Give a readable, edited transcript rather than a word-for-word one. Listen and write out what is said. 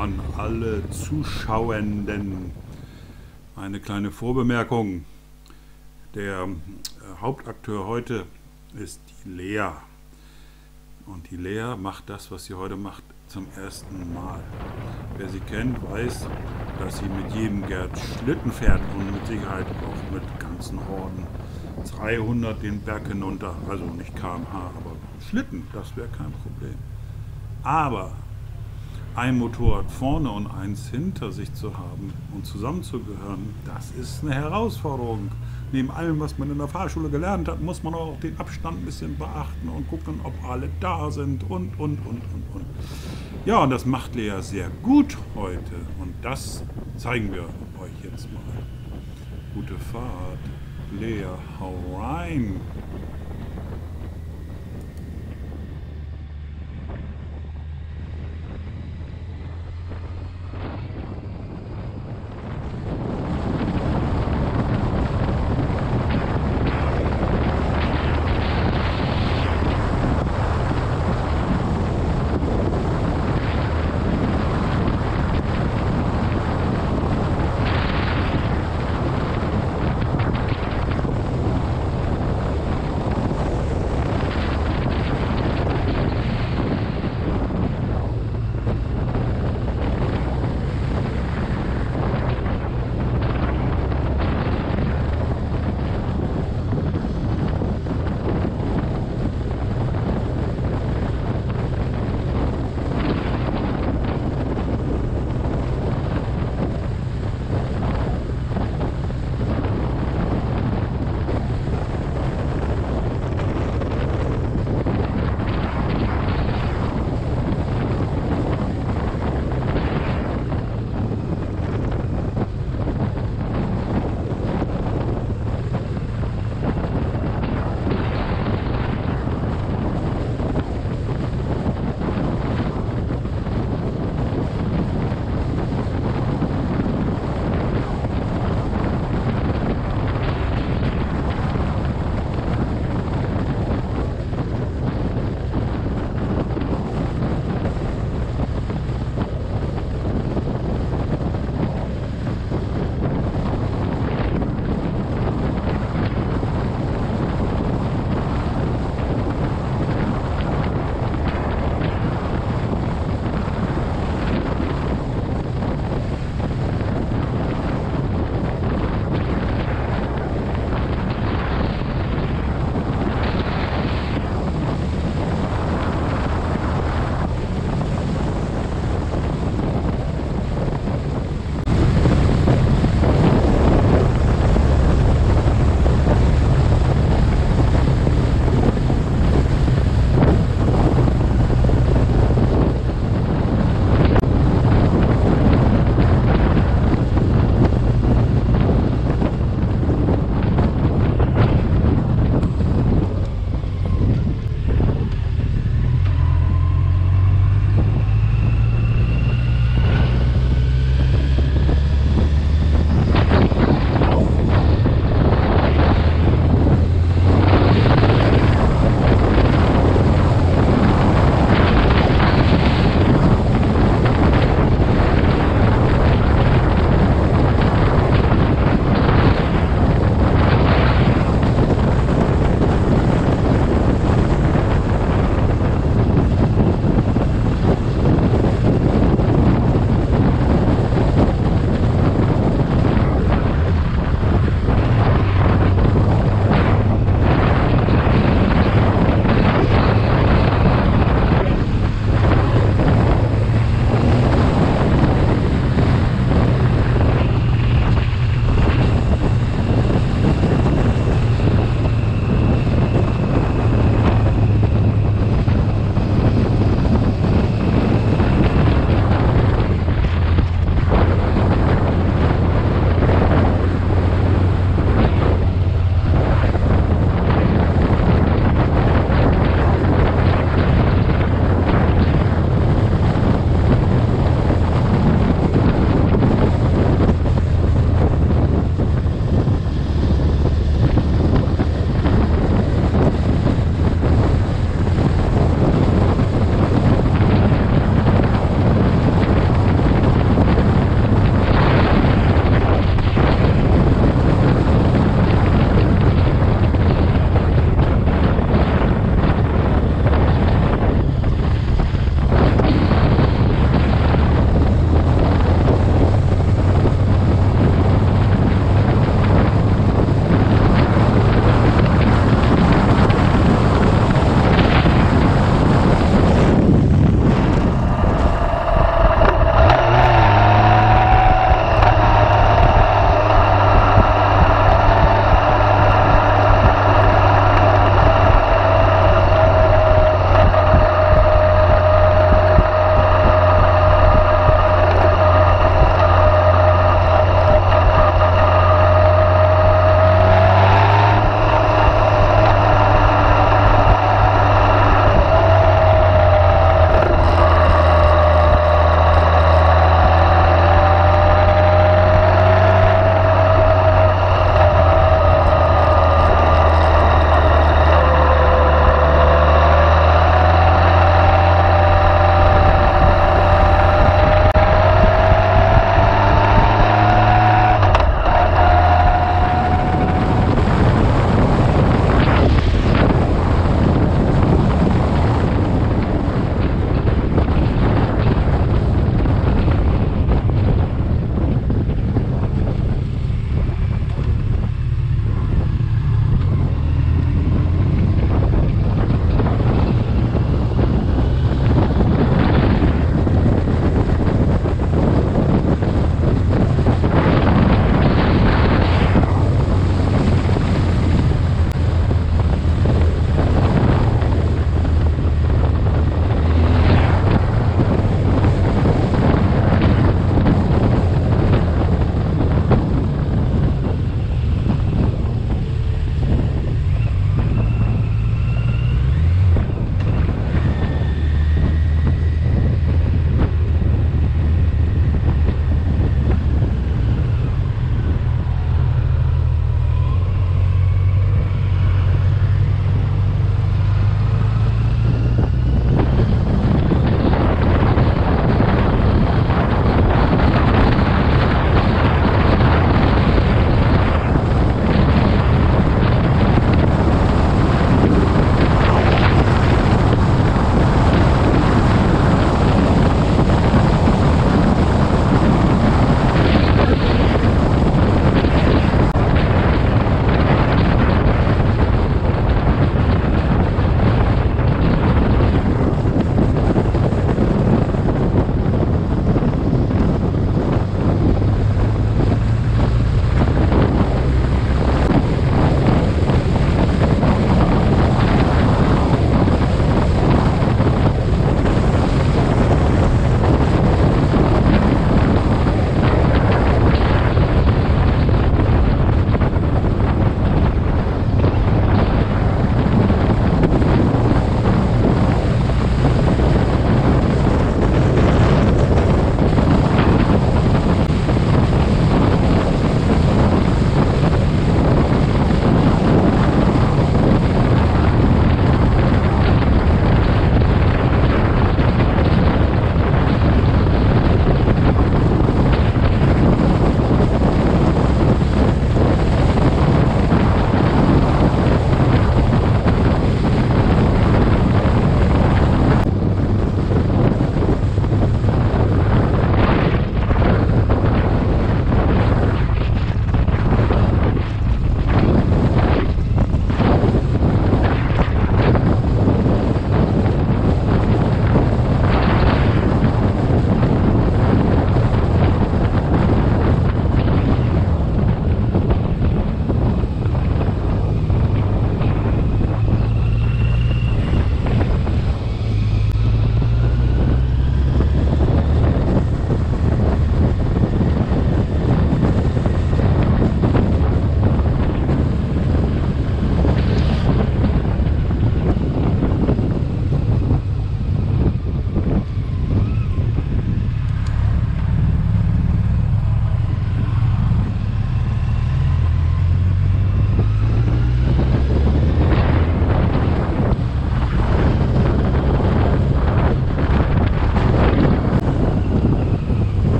an alle Zuschauenden. Eine kleine Vorbemerkung. Der Hauptakteur heute ist die Lea. Und die Lea macht das, was sie heute macht, zum ersten Mal. Wer sie kennt, weiß, dass sie mit jedem Gerd Schlitten fährt und mit Sicherheit auch mit ganzen Horden 300 den Berg hinunter. Also nicht km/h, aber Schlitten, das wäre kein Problem. Aber ein Motorrad vorne und eins hinter sich zu haben und zusammenzugehören, das ist eine Herausforderung. Neben allem, was man in der Fahrschule gelernt hat, muss man auch den Abstand ein bisschen beachten und gucken, ob alle da sind und. Ja, und das macht Lea sehr gut heute und das zeigen wir euch jetzt mal. Gute Fahrt. Lea, hau rein!